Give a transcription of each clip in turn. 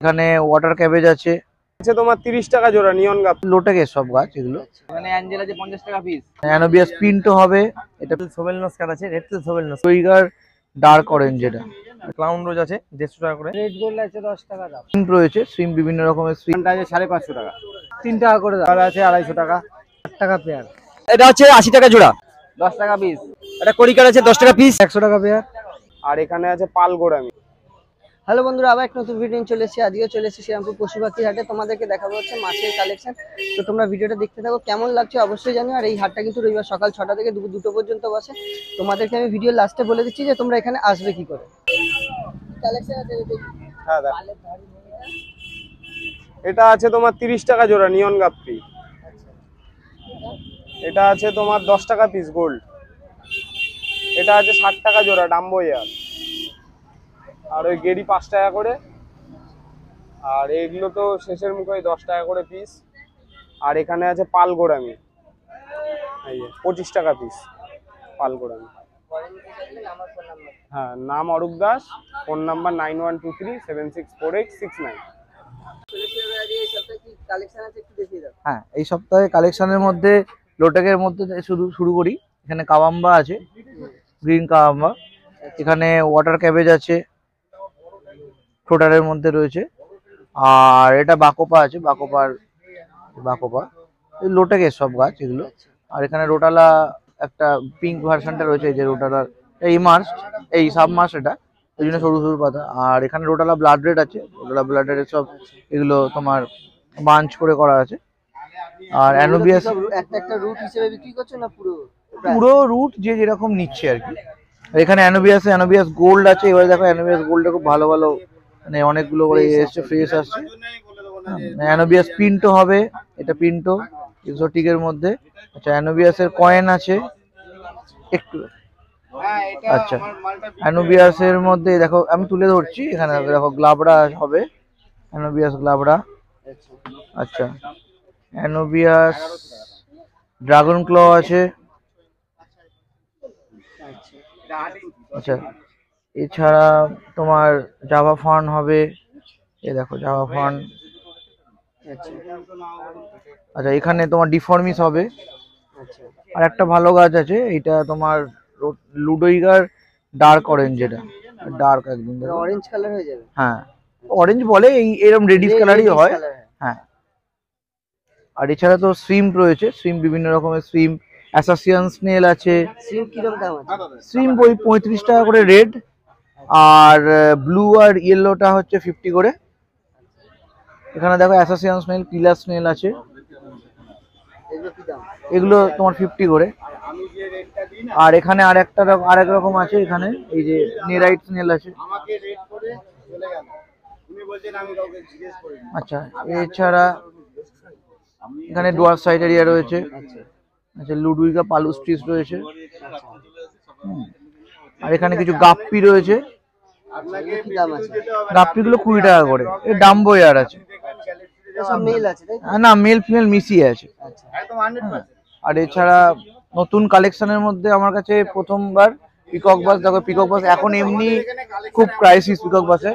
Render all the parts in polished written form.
এখানে water cabbage আছে তোমার 30 টাকা জোড়া নিয়ন গাছ, লোটাকের সব গাছ এগুলো। মানে অ্যাঞ্জেল আছে 50 টাকা পিস। অ্যানোবিয়াস পিন্টো হবে, এটা সোবেলনস কাট আছে, রেড সোবেলনস। টুইগার ডার্ক অরেঞ্জ, এটা ক্লাউন রোজ আছে 150 টাকা করে। রেড গোল্ড আছে 10 টাকা দাম। সুইম রয়েছে, সুইম বিভিন্ন রকমের সুইম আছে 550 টাকা, 3 টাকা করে দাম। আছে 250 টাকা, 8 টাকা পেয়ার। এটা হচ্ছে 80 টাকা জোড়া, 10 টাকা পিস। এটা কলিকার আছে 10 টাকা পিস, 100 টাকা পেয়ার। আর এখানে আছে পাল গোড়ামি। হ্যালো বন্ধুরা, আবার এক নতুন ভিডিও চলে এসেছি। আজকেও চলে এসেছি শ্রীরামপুর পশু পাখি হাটে। তোমাদেরকে দেখাবো হচ্ছে মাছের কালেকশন। তো তোমরা ভিডিওটা দেখতে থাকো, কেমন লাগছে অবশ্যই জানিও। আর এই হাটটা কিন্তু রবিবার সকাল 6টা থেকে দুপুর 2টো পর্যন্ত বসে। তোমাদেরকে আমি ভিডিও লাস্টে বলে দিচ্ছি যে তোমরা এখানে আসবে কি করে। কালেকশন আছে হ্যাঁ, এটা আছে তোমার 30 টাকা জোড়া নিয়ন গাপ্পি। এটা আছে তোমার 10 টাকা পিস গোল্ড। এটা আছে 60 টাকা জোড়া ডাম্বো ইয়ার। আর ওই গেরি 5 টাকা করে। আর এইগুলো তো শেষের মুখে 10 টাকা করে পিস। আর এখানে আছে পাল গোড়ামি, এই যে 25 টাকা পিস পাল গোড়ামি। হ্যাঁ, নাম অরূপ দাস, ফোন নাম্বার 9123764869। হ্যাঁ, এই সপ্তাহে কালেকশনের মধ্যে লোটাকের মধ্যে শুরু করি। এখানে কাওয়াম্বা আছে, গ্রিন কাওয়াম্বা। এখানে ওয়াটার ক্যাবেজ আছে, ফ্লোটারের মধ্যে রয়েছে। আর এটা বাকোপা আছে, বাকোপা এই লোটাকের সব গাছ এগুলো। আর এখানে রোটালা একটা পিঙ্ক ভার্সনটা রয়েছে, এই যে রোটালার ইমার্সড, এই সাবমার্স, এটা ওই জন্য সরু সরু পাতা। আর এখানে রোটালা ব্লাড রেড আছে, রোটালা ব্লাড রেড সব এগুলো তোমার বাঞ্চ করে করা আছে। আর অ্যানোবিয়াস একটা রুট হিসেবে বিক্রি করছো না পুরো রুট যে যেরকম নিচ্ছে আর কি। এখানে অ্যানোবিয়াস গোল্ড আছে। এবারে দেখো অ্যানোবিয়াস গোল্ডে খুব ভালো ভালো মানে অনেকগুলো করে এসছে, ফ্রেশ আসছে। অ্যানোবিয়াস পিন্টো হবে, এটা পিন্টো এক্সোটিকের মধ্যে। আচ্ছা, অ্যানোবিয়াসের কয়েন আছে একটু। আচ্ছা, অ্যানোবিয়াসের মধ্যে দেখো আমি তুলে ধরছি, এখানে দেখো গ্লাবড়া হবে, অ্যানোবিয়াস গ্লাবড়া। আচ্ছা, অ্যানোবিয়াস ড্রাগন ক্ল আছে। আচ্ছা, এছাড়া তোমার জাভা ফান হবে, এই দেখো জাভা ফান। আচ্ছা, এখানে তোমার ডিফর্মিস হবে। আর একটা ভালো গাছ আছে, এটা তোমার লুডোইগার ডার্ক অরেঞ্জ, এটা ডার্ক একদম অরেঞ্জ কালার হয়ে যাবে। হ্যাঁ, অরেঞ্জ বলে, এই এরকম রেডিশ কালারই হয়। হ্যাঁ, আর এছাড়া তো শ্রিম্প রয়েছে, শ্রিম্প বিভিন্ন রকমের শ্রিম্প। অ্যাসাসিয়ান স্নেল আছে। শ্রিম্প কিরকম দাম আছে? শ্রিম্প ওই 35 টাকা করে রেড, আর ব্লু আর ইয়েলোটা হচ্ছে 50 করে। এখানে দেখো অ্যাসাসিয়ান স্নেল, পিলার স্নেল আছে, এগুলো তোমার 50 করে। আর এখানে আরেক রকম আছে, এখানে এই যে নেরাইট স্নেল আছে। আচ্ছা, এছাড়া এখানে ডোয়ার সাইডেরিয়া রয়েছে। আচ্ছা, লুডুইগা পালুস্ট্রিস রয়েছে। আর এখানে কিছু গাপ্পি রয়েছে, গাপ্পিগুলো 20 টাকা করে। এই ডাম্বো ইয়ার আছে, না মেল ফিমেল মিশিয়ে আছে। আর এছাড়া নতুন কালেকশনের মধ্যে আমার কাছে প্রথমবার পিকক বাস। দেখো পিকক বাস এখন এমনি খুব ক্রাইসিস পিকক বাসে।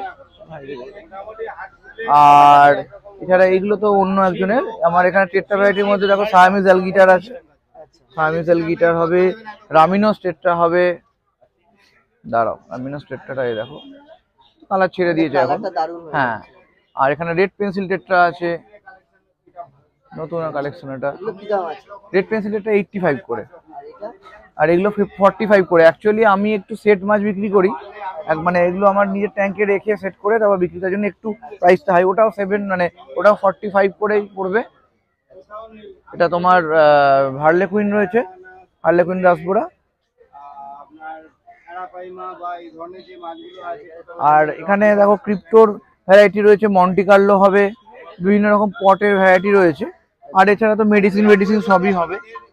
আর এছাড়া এইগুলো তো অন্য একজনের। আমার এখানে টেট্রা ভ্যারাইটির মধ্যে দেখো সায়ামিজ অ্যালগিটার আছে, সায়ামিজ অ্যালগিটার হবে, রামিনোস টেট্রা হবে। দাঁড়াও, রামিনোস টেট্রাটা এই দেখো কালার ছেড়ে দিয়েছে এখন। হ্যাঁ, আর এখানে রেড পেন্সিল টেট্রা আছে, নতুন কালেকশন। এটা রেড পেন্সিল টেট্রা 85 করে, আর এগুলো 45 করে। অ্যাকচুয়ালি আমি একটু সেট মাছ বিক্রি করি, মানে এগুলো আমার নিজের ট্যাঙ্কে রেখে সেট করে তারপর বিক্রি করার জন্য একটু প্রাইসটা হাই। ওটাও 7 মানে ওটাও 45 করেই পড়বে। এটা তোমার হার্লেকুইন রয়েছে, হার্লেকুইন রাসবোরা। আর এখানে দেখো ক্রিপ্টোর ভ্যারাইটি রয়েছে, মন্টি কার্লো হবে, বিভিন্ন রকম পটের ভ্যারাইটি রয়েছে। আর এছাড়া তো মেডিসিন সবই হবে।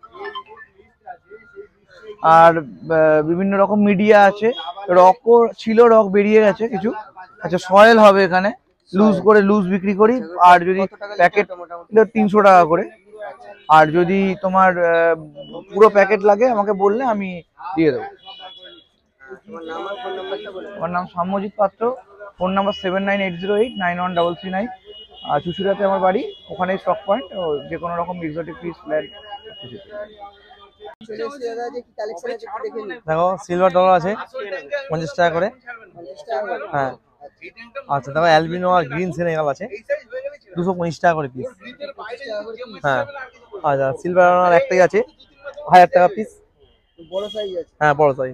আর বিভিন্ন রকম মিডিয়া আছে, রকও ছিল, রক বেরিয়ে গেছে কিছু। আচ্ছা, সয়েল হবে এখানে, লুজ বিক্রি করি। আর যদি প্যাকেট 300 টাকা করে। আর যদি তোমার পুরো প্যাকেট লাগে আমাকে বললে আমি দিয়ে দেবো। আমার নাম সাম্যজিৎ পাত্র, ফোন নাম্বার 7980891339। আর চুচুড়াতে আমার বাড়ি, ওখানেই স্টক পয়েন্ট, যে কোনো রকম এক্সোটিক পিস প্ল্যান্ট। চলে এসেছি দাদা, যে কি কালেকশন আছে একটু দেখে নিই। দেখো সিলভার ডলার আছে 50 টাকা করে। 50 টাকা করে। হ্যাঁ আচ্ছা দেখো অ্যালবিনো আর গ্রিন সেনেগাল আছে 225 টাকা করে পিস। 25 টাকা করে piece। হ্যাঁ আচ্ছা সিলভার ডলার একটাই আছে 1000 টাকা পিস। বড় সাইজ আছে। হ্যাঁ বড় সাইজ।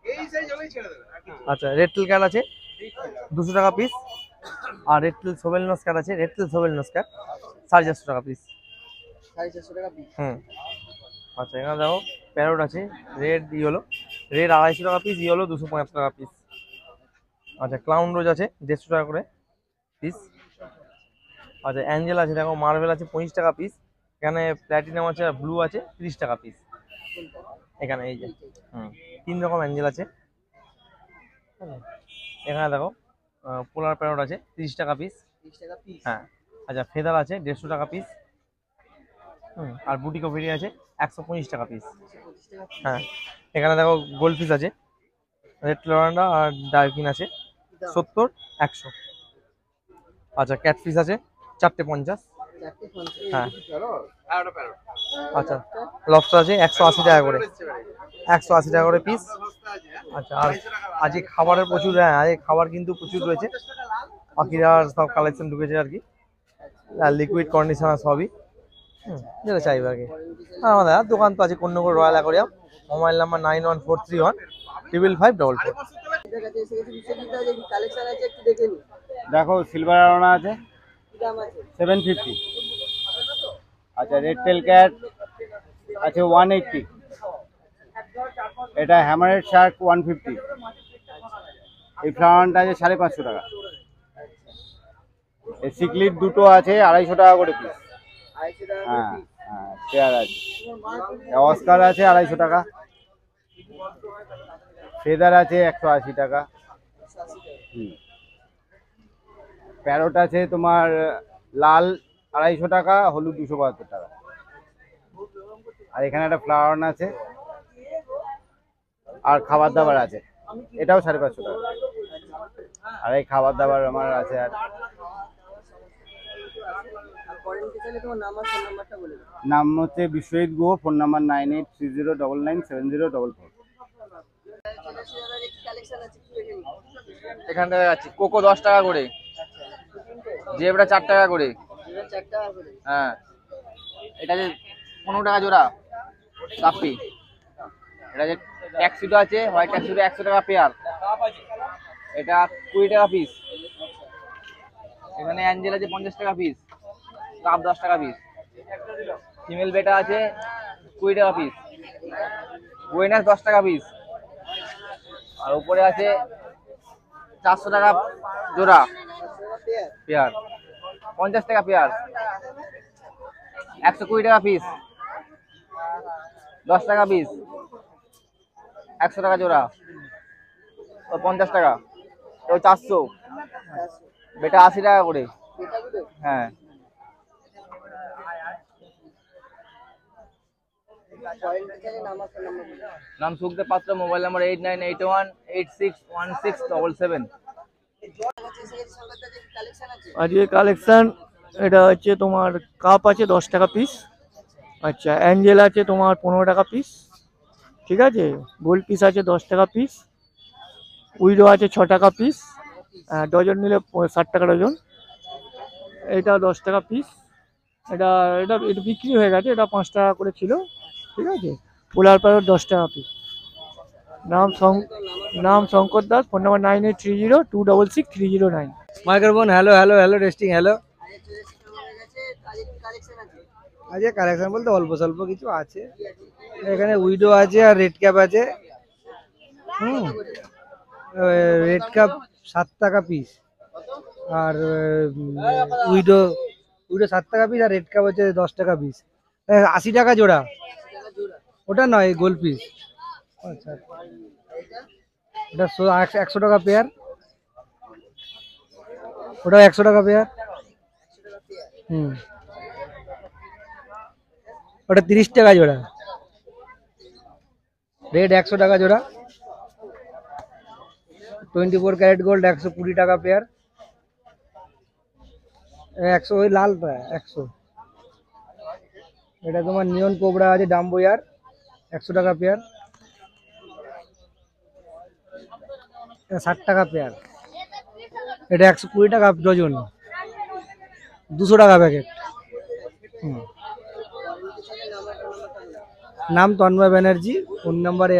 আচ্ছা রেড টেল ক্যাট আছে 200 টাকা পিস। আর রেড টেল সোবেলনস ক্যাট আছে, রেড টেল সোবেলনস ক্যাট 450 টাকা পিস। 450 টাকা পিস। হুম আচ্ছা এখানে দেখো প্যারট আছে রেড ইয়েলো, রেড 250 টাকা পিস, ইয়েলো 250 টাকা পিস। আচ্ছা ক্লাউন রোজ আছে 150 টাকা করে পিস। আচ্ছা অ্যাঞ্জেল আছে দেখো, মার্বেল আছে 25 টাকা পিস। এখানে প্ল্যাটিনাম আছে আর ব্লু আছে 30 টাকা পিস। এখানে এই যে 3 রকম অ্যাঞ্জেল আছে। এখানে দেখো পোলার প্যারট আছে 30 টাকা পিস। 30 টাকা পিস। হ্যাঁ আচ্ছা ফেদার আছে 150 টাকা পিস। আর বুটি কফি আছে 125 টাকা পিস। 125 টাকা পিস। হ্যাঁ এখানে দেখো গোল্ড ফিশ আছে, রেড লোরান্ডা আর ডার্কিন আছে 70 100। আচ্ছা ক্যাট ফিশ আছে 4টে 50। 4 তে 50। হ্যাঁ আচ্ছা লবস্টার আছে 180 টাকা করে, 180 টাকা করে পিস। আচ্ছা আর আজকে খাবারের প্রচুর, হ্যাঁ আজকে খাবার কিন্তু প্রচুর রয়েছে, পাখিরা সব কালেকশন ঢুকেছে আর কি। আর লিকুইড কন্ডিশনার সবই যেটা চাইবে আর কি। আর আমাদের দোকান তো আছে Konnagar royal aquarium, mobile number 9143155544। এটার কাছে এসে গেছি, বিশ্বজিৎ দা, যে কি কালেকশন আছে একটু দেখে নিই। দেখো সিলভার অ্যারোনা আছে কি দাম আছে? 750। আচ্ছা রেড টেল ক্যাট আছে 180। এটা হ্যামারেড শার্ক 150। এই ফ্লাওয়ারটা আছে 550 টাকা। এই সিকলিট দুটো আছে 250 টাকা করে পিস। 250 টাকা করে হ্যাঁ পিস। হ্যাঁ পেয়ার আছে। অস্কার আছে 250 টাকা। ফেদার আছে 180 টাকা। 180 টাকা। প্যারট আছে তোমার লাল 250 টাকা, হলুদ 272 টাকা। আর এখানে একটা ফ্লাওয়ার আছে আর খাবার দাবার আছে, এটাও 550 টাকা। আর এই খাবার দাবার আমার আছে। আর পরে নিতে চাইলে তোমার নাম আর ফোন নাম্বারটা বলে দাও। নাম হচ্ছে বিশ্বজিৎ গুহ, ফোন নাম্বার 9830997044। চলে এসেছি দাদা, যে কি কালেকশন আছে একটু দেখে নিই। এখানটা দেখাচ্ছি কোকো 10 টাকা করে, জেব্রা 4 টাকা করে। এটা 4 টাকা করে। হ্যাঁ এটা যে 15 টাকা জোড়া কাপ্পি। এটা যে ট্যাক্সিডো আছে, হোয়াইট ট্যাক্সিডো 100 টাকা পেয়ার, এটা 20 টাকা পিস। এখানে অ্যাঞ্জেল আছে 50 টাকা পিস, কাপ 10 টাকা পিস। ফিমেল বেটা আছে 20 টাকা পিস, বুয়েনাস 10 টাকা পিস। আর উপরে আছে 400 টাকা জোড়া 400 টাকা পেয়ার। পেয়ার, 50 টাকা পেয়ার, 120 টাকা পিস, 10 টাকা পিস, 100 টাকা জোড়া, ও 50 টাকা, ও 400। বেটা 80 টাকা করে। এটা গুলো হ্যাঁ পরে নিতে চাইলে নাম আর ফোন নাম্বার বলে দাও। নাম সুখদেব পাত্র, মোবাইল নাম্বার 8981861677। কাছে এসে গেছি, সঙ্গে যে কি কালেকশন আছে। আজকে কালেকশন এটা হচ্ছে তোমার কাপ আছে 10 টাকা পিস। আচ্ছা অ্যাঞ্জেল আছে তোমার 15 টাকা পিস, ঠিক আছে। গোল্ড পিস আছে 10 টাকা পিস, উইডো আছে 6 টাকা পিস, ডজন নিলে 60 টাকা ডজন। এটা 10 টাকা পিস, এটা এটা এটা বিক্রি হয়ে গেছে, এটা 5 টাকা করে ছিল, ঠিক আছে। পোলার প্যারট 10 টাকা পিস। নাম Shankar Das, phone number 9830266309। Microphone hello hello hello testing hello. আজকে চলে এসেছি তোমাদের কাছে, আজকে কি কালেকশন আছে? আজকে কালেকশন বলতে অল্প স্বল্প কিছু আছে। এখানে উইডো আছে আর রেড ক্যাপ আছে। রেড ক্যাপ 7 টাকা পিস, আর উইডো 7 টাকা পিস, আর রেড ক্যাপ হচ্ছে 10 টাকা পিস। 80 টাকা জোড়া। ওটা নয় গোল্ড পিস। আচ্ছা এটা 100 টাকা পেয়ার, ওটা 100 টাকা পেয়ার। ওটা 30 টাকা জোড়া। রেড 100 টাকা জোড়া, 24 ক্যারেট গোল্ড 120 টাকা পেয়ার। 100 ওই লালটা 100। এটা তোমার নিয়ন কোবরা আছে ডাম্বো ইয়ার 100 টাকা পেয়ার। 60 টাকা পেয়ার। এটা 120 টাকা ডজন, 200 টাকা প্যাকেট। নাম Tanmoy Banerjee, phone number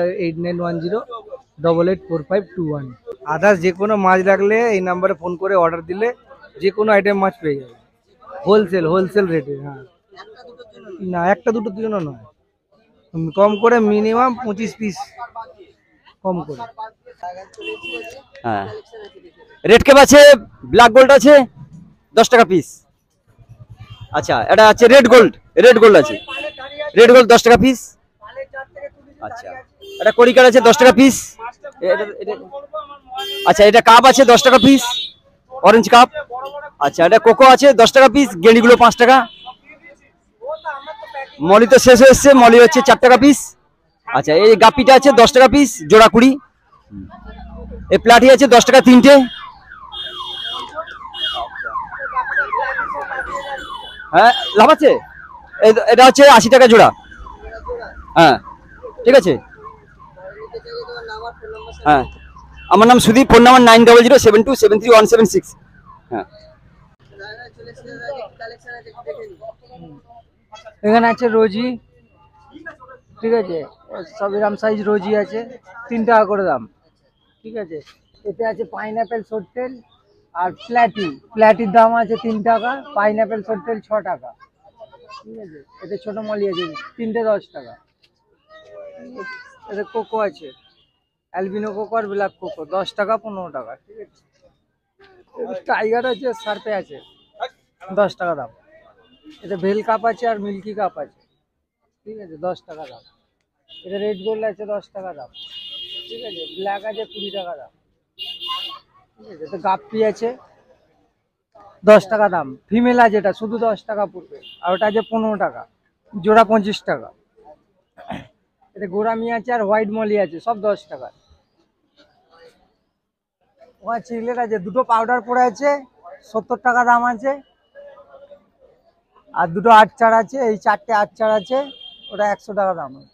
8910884521। Others যে কোনো মাছ লাগলে এই নাম্বারে ফোন করে অর্ডার দিলে যে কোনো আইটেম মাছ পেয়ে যাবে হোলসেল রেটে। হ্যাঁ, না একটা দুটোর জন্য নয়, কম করে মিনিমাম 25 পিস কম করে। হ্যাঁ, রেড ক্যাপ আছে, ব্ল্যাক গোল্ড আছে 10 টাকা পিস। আচ্ছা, এটা আছে রেড গোল্ড আছে, রেড গোল্ড 10 টাকা পিস। আচ্ছা, এটা কড়িকার আছে 10 টাকা পিস। আচ্ছা, এটা কাপ আছে 10 টাকা পিস, অরেঞ্জ কাপ। আচ্ছা, এটা কোকো আছে 10 টাকা পিস, গেঁড়িগুলো 5 টাকা। মলি তো শেষ হয়ে এসছে, মলি হচ্ছে 4 টাকা পিস। আচ্ছা, এই গাপ্পিটা আছে 10 টাকা পিস, জোড়া 20। এই প্লাটি আছে 10 টাকা তিনটে। হ্যাঁ, লাভ আছে। এটা হচ্ছে 80 টাকা জোড়া। হ্যাঁ, ঠিক আছে। হ্যাঁ, আমার নাম সুদীপ, ফোন নাম্বার 9007273176। হ্যাঁ, এখানে আছে রোজি, ঠিক আছে, সব এরকম সাইজ রোজি আছে, 3 টাকা করে দাম, ঠিক আছে। এতে আছে পাইনাপেল সটটেল আর প্ল্যাটির দাম আছে 3 টাকা, পাইনাপেল সটটেল 6 টাকা, ঠিক আছে। এতে ছোট মলি আছে 3টে 10 টাকা। এতে কোকো আছে, অ্যালবিনো কোকো আর ব্ল্যাক কোকো 10 টাকা 15 টাকা, ঠিক আছে। টাইগার আছে, সার্পে আছে 10 টাকা দাম। এতে ভেল কাপ আছে আর মিল্কি কাপ আছে, ঠিক আছে, 10 টাকা দাম। এটা রেড গোল্ড আছে 10 টাকা দাম, ঠিক আছে। ব্ল্যাক আছে 20 টাকা দাম, ঠিক আছে। এটা গাপ্পি আছে 10 টাকা দাম, ফিমেল আছে, এটা শুধু 10 টাকা পড়বে। আর ওটা আছে 15 টাকা, জোড়া 25 টাকা। এটা গোরামি আছে আর হোয়াইট মলি আছে, সব 10 টাকা। ওখানে চিকলেট আছে, দুটো পাউডার পড়ে আছে 70 টাকা দাম আছে। আর দুটো আটচার আছে, এই 4টে আটচার আছে, ওটা 100 টাকা দাম আছে।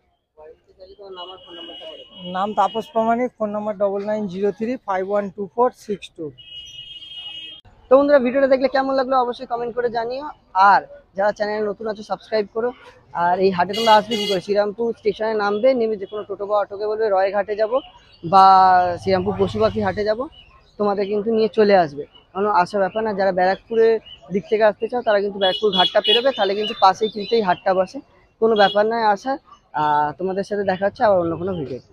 নাম তাপস প্রামাণিক, ফোন নাম্বার 9903512462। তো বন্ধুরা, ভিডিওটা দেখলে কেমন লাগলো অবশ্যই কমেন্ট করে জানিও। আর যারা চ্যানেলে নতুন আছে সাবস্ক্রাইব করো। আর এই হাটে তোমরা আসবে কি করে? শ্রীরামপুর স্টেশনে নামবে, নেমে যে কোনো টোটো বা অটোকে বলবে রয় ঘাটে যাব বা শ্রীরামপুর পশু পাখি হাটে যাব, তোমাদের কিন্তু নিয়ে চলে আসবে। কারণ আসার ব্যাপার না, যারা ব্যারাকপুরের দিক থেকে আসতে চাও তারা কিন্তু ব্যারাকপুর ঘাটটা পেরোবে, তাহলে কিন্তু পাশেই কিন্তু এই হাটটা বসে, কোনো ব্যাপার নয় আসার। তোমাদের সাথে দেখা হচ্ছে আবার অন্য কোনো ভিডিও।